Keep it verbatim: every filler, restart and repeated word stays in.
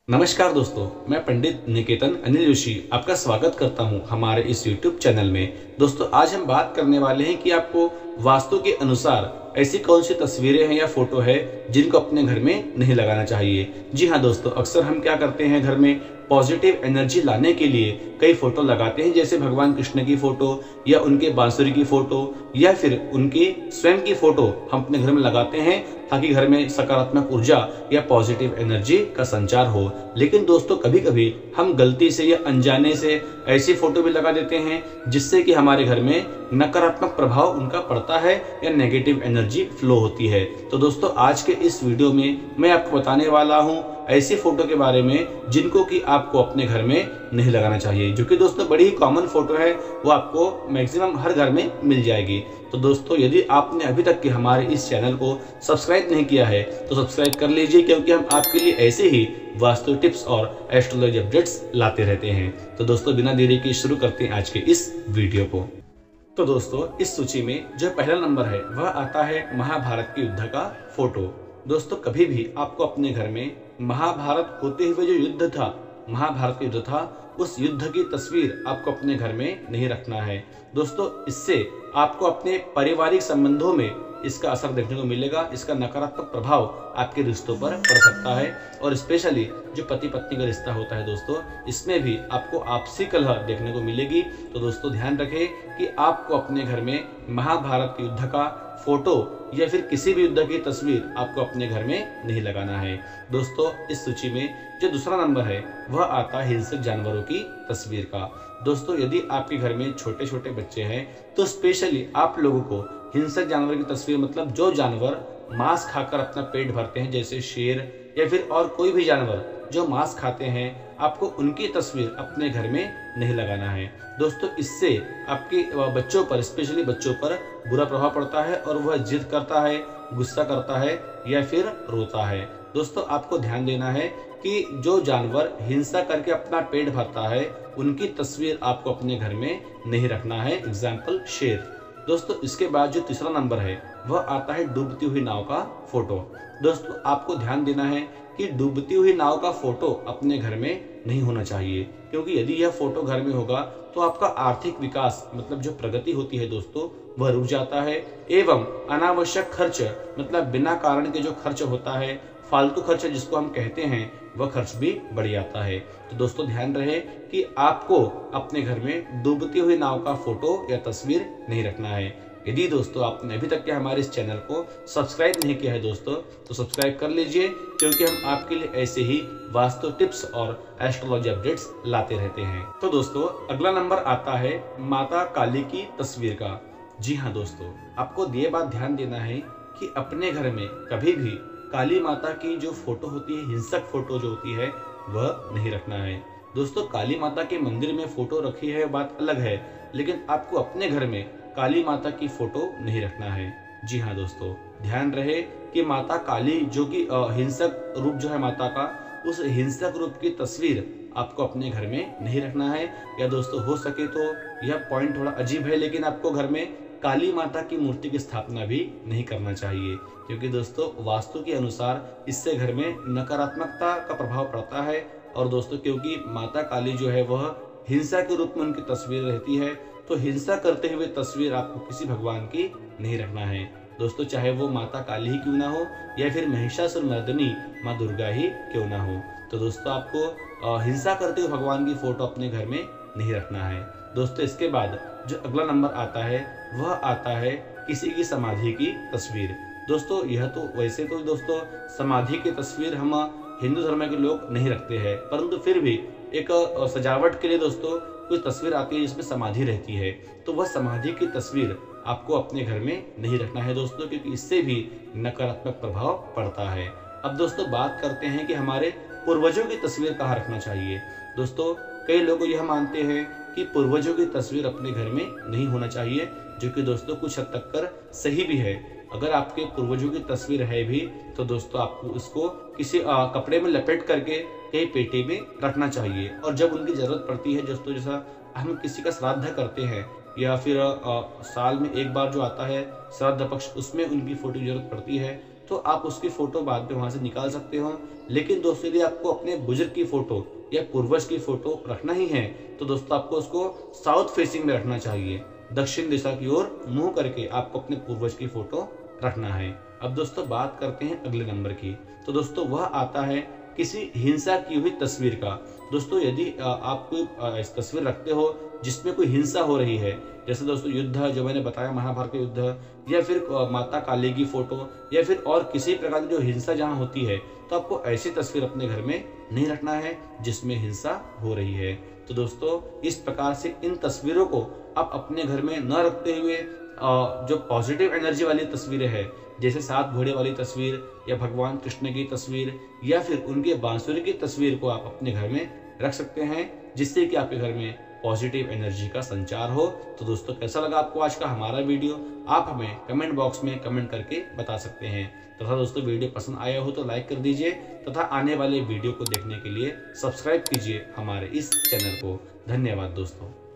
नमस्कार दोस्तों, मैं पंडित निकेतन अनिल जोशी आपका स्वागत करता हूं हमारे इस यूट्यूब चैनल में। दोस्तों, आज हम बात करने वाले हैं कि आपको वास्तु के अनुसार ऐसी कौन सी तस्वीरें हैं या फोटो है जिनको अपने घर में नहीं लगाना चाहिए। जी हाँ दोस्तों, अक्सर हम क्या करते हैं, घर में पॉजिटिव एनर्जी लाने के लिए कई फोटो लगाते हैं, जैसे भगवान कृष्ण की फोटो या उनके बांसुरी की फोटो या फिर उनकी स्वयं की फोटो हम अपने घर में लगाते हैं ताकि घर में सकारात्मक ऊर्जा या पॉजिटिव एनर्जी का संचार हो। लेकिन दोस्तों, कभी कभी हम गलती से या अनजाने से ऐसी फोटो भी लगा देते हैं जिससे कि हमारे घर में नकारात्मक प्रभाव उनका पड़ता है या नेगेटिव एनर्जी फ्लो होती है। तो दोस्तों, आज के इस वीडियो में मैं आपको बताने वाला हूं ऐसी फोटो के बारे में जिनको कि आपको अपने घर में नहीं लगाना चाहिए, जो कि दोस्तों बड़ी ही कॉमन फोटो है, वो आपको मैक्सिमम हर घर में मिल जाएगी। तो दोस्तों, यदि आपने अभी तक के हमारे इस चैनल को सब्सक्राइब नहीं किया है तो सब्सक्राइब कर लीजिए, क्योंकि हम आपके लिए ऐसे ही वास्तु टिप्स और एस्ट्रोलॉजी अपडेट्स लाते रहते हैं। तो दोस्तों, बिना देरी के शुरू करते हैं आज के इस वीडियो को। तो दोस्तों, इस सूची में जो पहला नंबर है वह आता है महाभारत के युद्ध का फोटो। दोस्तों, कभी भी आपको अपने घर में महाभारत होते हुए जो युद्ध था, महाभारत का युद्ध था, उस युद्ध की तस्वीर आपको अपने घर में नहीं रखना है। दोस्तों, इससे आपको अपने पारिवारिक संबंधों में इसका असर देखने को मिलेगा। इसका नकारात्मक प्रभाव आपके रिश्तों पर पड़ सकता है और स्पेशली जो पति पत्नी का रिश्ता होता है दोस्तों, इसमें भी आपको आपसी कलह देखने को मिलेगी। तो दोस्तों, ध्यान रखें कि आपको अपने घर में महाभारत के युद्ध का फोटो या फिर किसी भी युद्ध की तस्वीर आपको अपने घर में नहीं लगाना है। दोस्तों, इस सूची में जो दूसरा नंबर है वह आता है हिंसक जानवरों की तस्वीर का। दोस्तों, यदि आपके घर में छोटे छोटे बच्चे हैं तो स्पेशली आप लोगों को हिंसक जानवर की तस्वीर, मतलब जो जानवर मांस खाकर अपना पेट भरते हैं, जैसे शेर या फिर और कोई भी जानवर जो मांस खाते हैं, आपको उनकी तस्वीर अपने घर में नहीं लगाना है। दोस्तों, इससे आपके बच्चों पर, स्पेशली बच्चों पर बुरा प्रभाव पड़ता है और वह जिद करता है, गुस्सा करता है या फिर रोता है। दोस्तों, आपको ध्यान देना है कि जो जानवर हिंसा करके अपना पेट भरता है उनकी तस्वीर आपको अपने घर में नहीं रखना है, एग्जाम्पल शेर। दोस्तों, इसके बाद जो तीसरा नंबर है वह आता है डूबती हुई नाव का फोटो। दोस्तों, आपको ध्यान देना है कि डूबती हुई नाव का फोटो अपने घर में नहीं होना चाहिए, क्योंकि यदि यह फोटो घर में होगा तो आपका आर्थिक विकास, मतलब जो प्रगति होती है दोस्तों, वह रुक जाता है एवं अनावश्यक खर्च, मतलब बिना कारण के जो खर्च होता है, फालतू खर्च जिसको हम कहते हैं, वह खर्च भी बढ़ जाता है। तो दोस्तों, ध्यान रहे कि आपको अपने घर में डूबती हुई नाव का फोटो या तस्वीर नहीं रखना है। यदि दोस्तों आपने अभी तक के हमारे इस चैनल को सब्सक्राइब नहीं किया है दोस्तों, तो सब्सक्राइब कर लीजिए, क्योंकि हम आपके लिए ऐसे ही वास्तु टिप्स और एस्ट्रोलॉजी अपडेट्स लाते रहते हैं। तो दोस्तों, अगला नंबर आता है माता काली की तस्वीर का। जी हाँ दोस्तों, आपको ये बात ध्यान देना है कि अपने घर में कभी भी काली माता की जो फोटो होती है, हिंसक फोटो जो होती है, वह नहीं रखना है। दोस्तों, काली माता के मंदिर में फोटो रखी है बात अलग है, लेकिन आपको अपने घर में काली माता की फोटो नहीं रखना है। जी हाँ दोस्तों, ध्यान रहे कि माता काली जो कि हिंसक रूप जो है माता का, उस हिंसक रूप की तस्वीर आपको अपने घर में नहीं रखना है। या दोस्तों, हो सके तो यह पॉइंट थोड़ा अजीब है, लेकिन आपको घर में काली माता की मूर्ति की स्थापना भी नहीं करना चाहिए, क्योंकि दोस्तों वास्तु के अनुसार इससे घर में नकारात्मकता का प्रभाव पड़ता है। और दोस्तों, क्योंकि माता काली जो है वह हिंसा के रूप में उनकी तस्वीर रहती है, तो हिंसा करते हुए तस्वीर आपको किसी भगवान की नहीं रखना है। दोस्तों, चाहे वो माता काली ही क्यों ना हो या फिर महिषासुर मर्दिनी माँ दुर्गा ही क्यों ना हो। तो दोस्तों, आपको हिंसा करते हुए भगवान की फोटो अपने घर में नहीं रखना है। दोस्तों, इसके बाद जो अगला नंबर आता है वह आता है किसी की समाधि की तस्वीर। दोस्तों, यह तो वैसे तो दोस्तों समाधि की तस्वीर हम हिंदू धर्म के लोग नहीं रखते हैं, परंतु फिर भी एक सजावट के लिए दोस्तों कुछ तस्वीर आती है जिसमें समाधि रहती है, तो वह समाधि की तस्वीर आपको अपने घर में नहीं रखना है दोस्तों, क्योंकि इससे भी नकारात्मक प्रभाव पड़ता है। अब दोस्तों, बात करते हैं कि हमारे पूर्वजों की तस्वीर कहाँ रखना चाहिए। दोस्तों, कई लोग यह मानते हैं कि पूर्वजों की तस्वीर अपने घर में नहीं होना चाहिए, जो कि दोस्तों कुछ हद तक कर सही भी है। अगर आपके पूर्वजों की तस्वीर है भी तो दोस्तों आपको इसको किसी आ, कपड़े में लपेट करके कहीं पेटी में रखना चाहिए, और जब उनकी जरूरत पड़ती है दोस्तों, जैसा हम किसी का श्राद्ध करते हैं या फिर आ, साल में एक बार जो आता है श्राद्ध पक्ष, उसमें उनकी फोटो की जरूरत पड़ती है, तो आप उसकी फोटो बाद में वहां से निकाल सकते हो। लेकिन दोस्तों यदि आपको अपने बुजुर्ग की फोटो या पूर्वज की फोटो रखना ही है तो दोस्तों आपको उसको साउथ फेसिंग में रखना चाहिए, दक्षिण दिशा की ओर मुंह करके आपको अपने पूर्वज की फोटो रखना है। अब दोस्तों बात करते हैं अगले नंबर की। तो दोस्तों वह आता है किसी हिंसा की हुई तस्वीर का। दोस्तों यदि आप कोई इस तस्वीर रखते हो जिसमें कोई हिंसा हो रही है, जैसे दोस्तों युद्ध जो मैंने बताया महाभारत का युद्ध, या फिर माता काली की फोटो, या फिर और किसी प्रकार की जो हिंसा जहाँ होती है, तो आपको ऐसी तस्वीर अपने घर में नहीं रखना है जिसमें हिंसा हो रही है। तो दोस्तों इस प्रकार से इन तस्वीरों को आप अपने घर में न रखते हुए जो पॉजिटिव एनर्जी वाली तस्वीरें हैं, जैसे सात घोड़े वाली तस्वीर या भगवान कृष्ण की तस्वीर या फिर उनके बांसुरी की तस्वीर को आप अपने घर में रख सकते हैं, जिससे कि आपके घर में पॉजिटिव एनर्जी का संचार हो। तो दोस्तों कैसा लगा आपको आज का हमारा वीडियो, आप हमें कमेंट बॉक्स में कमेंट करके बता सकते हैं। तथा दोस्तों वीडियो पसंद आया हो तो लाइक कर दीजिए तथा आने वाले वीडियो को देखने के लिए सब्सक्राइब कीजिए हमारे इस चैनल को। धन्यवाद दोस्तों।